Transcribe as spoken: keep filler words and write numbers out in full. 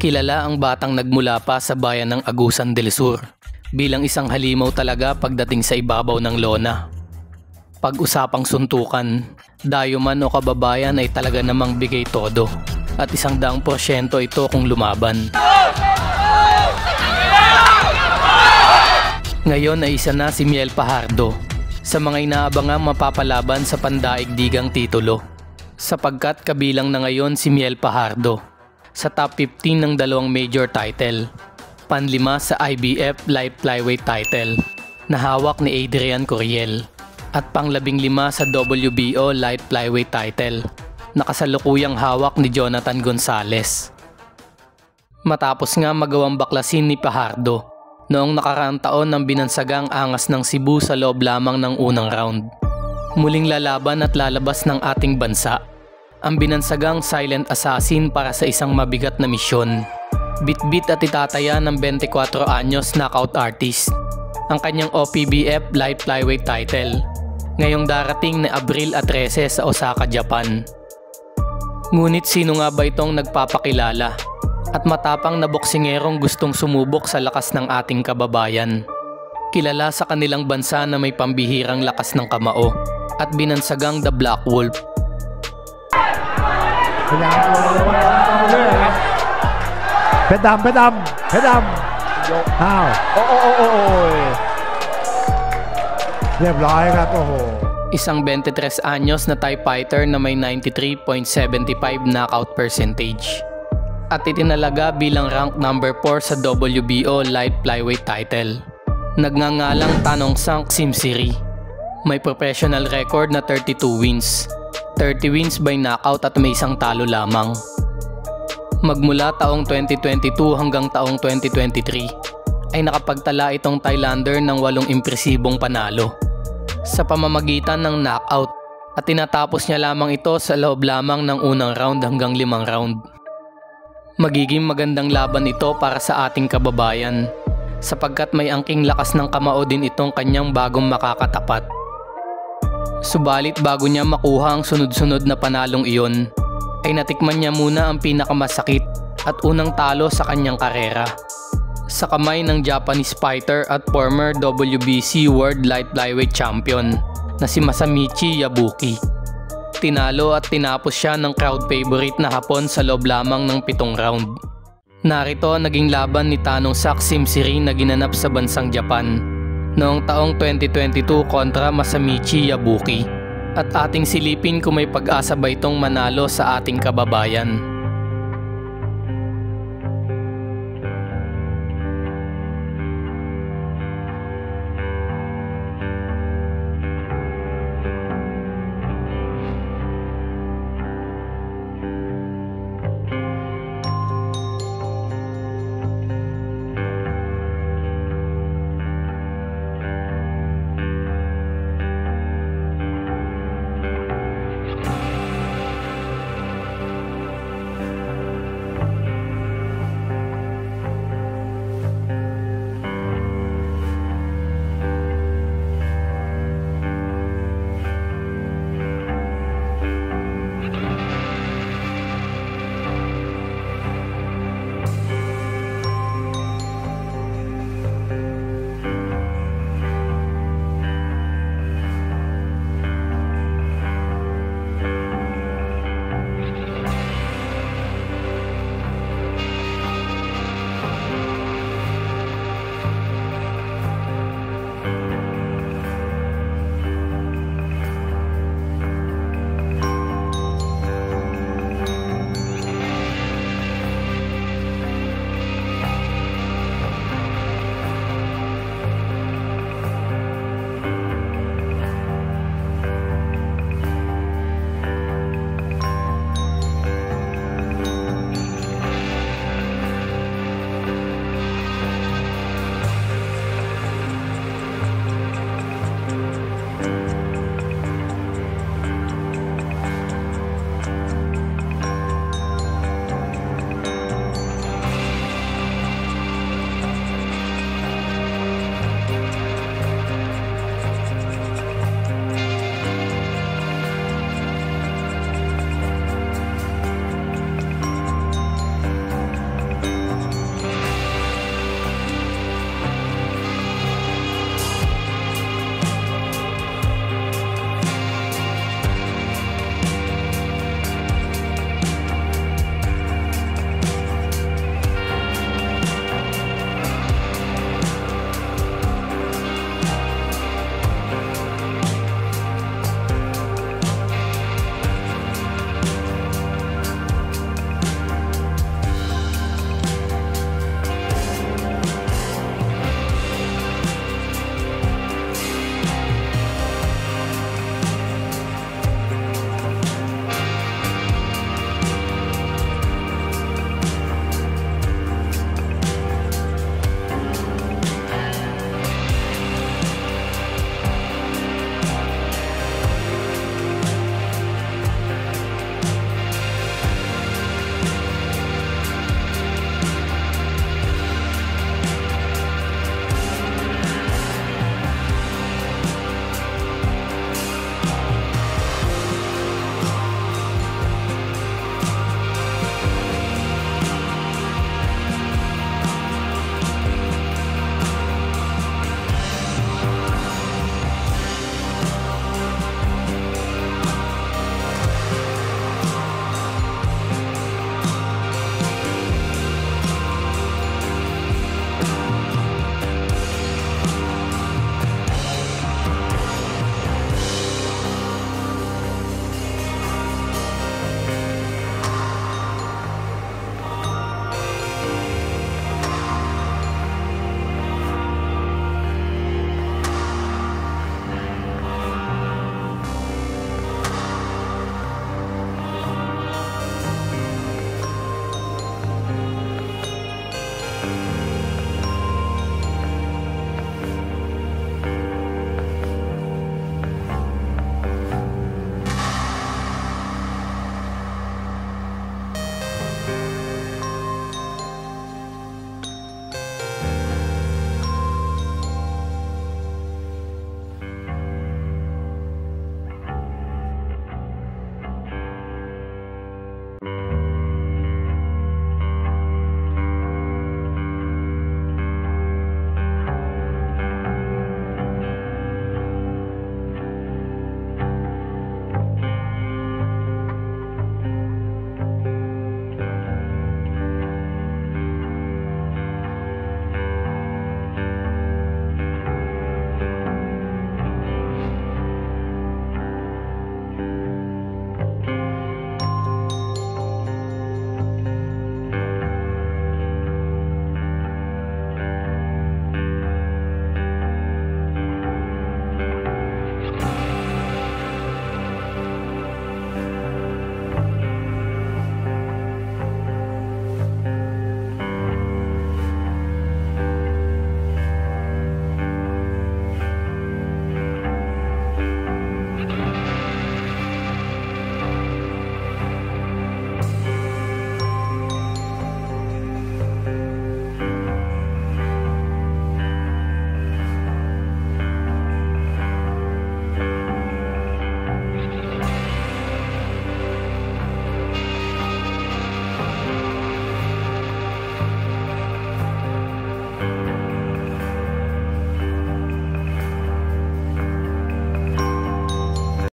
Kilala ang batang nagmula pa sa bayan ng Agusan del Sur bilang isang halimaw talaga pagdating sa ibabaw ng lona. Pag-usapang suntukan, dayo man o kababayan ay talaga namang bigay todo at isang daang porsyento ito kung lumaban. Ngayon ay isa na si Miel Fajardo sa mga inaabangang mapapalaban sa pandaigdigang titulo, sapagkat kabilang na ngayon si Miel Fajardo sa top fifteen ng dalawang major title, panlima sa I B F Light Flyweight title na hawak ni Adrian Curiel at panglabing lima sa W B O Light Flyweight title na kasalukuyang hawak ni Jonathan Gonzalez. Matapos nga magawang baklasin ni Fajardo noong nakaraang taon ng binansagang angas ng Cebu sa loob lamang ng unang round, muling lalaban at lalabas ng ating bansa ang binansagang silent assassin para sa isang mabigat na misyon. Bit-bit at itataya ng twenty-four anyos knockout artist ang kanyang O P B F Light Flyweight title ngayong darating na Abril thirteen sa Osaka, Japan. Ngunit sino nga ba itong nagpapakilala at matapang na boksingerong gustong sumubok sa lakas ng ating kababayan? Kilala sa kanilang bansa na may pambihirang lakas ng kamao at binansagang The Black Wolf. Pedam, pedam, pedam. How? Oh, oh, oh, oh, oh. เรียบร้อยครับโอ้โห Isang twenty-three anyos na Thai fighter na may ninety-three point seven five knockout percentage at itinalaga bilang rank number four sa W B O Light Flyweight title. Nagngangalang Tanong Sank Simsiri. May professional record na thirty-two wins, thirty wins by knockout at may isang talo lamang. Magmula taong twenty twenty-two hanggang taong twenty twenty-three ay nakapagtala itong Thailander ng walong impresibong panalo sa pamamagitan ng knockout at tinatapos niya lamang ito sa loob lamang ng unang round hanggang limang round. Magiging magandang laban ito para sa ating kababayan sapagkat may angking lakas ng kamao din itong kanyang bagong makakatapat. Subalit bago niya makuha ang sunod-sunod na panalong iyon, ay natikman niya muna ang pinakamasakit at unang talo sa kanyang karera sa kamay ng Japanese fighter at former W B C World Light Flyweight Champion na si Masamichi Yabuki. Tinalo at tinapos siya ng crowd favorite na Hapon sa loob lamang ng pitong round. Narito naging laban ni Tanong Sank Simsiri na ginanap sa bansang Japan noong taong twenty twenty-two kontra Masamichi Yabuki, at ating silipin kung may pag-asa ba itong manalo sa ating kababayan.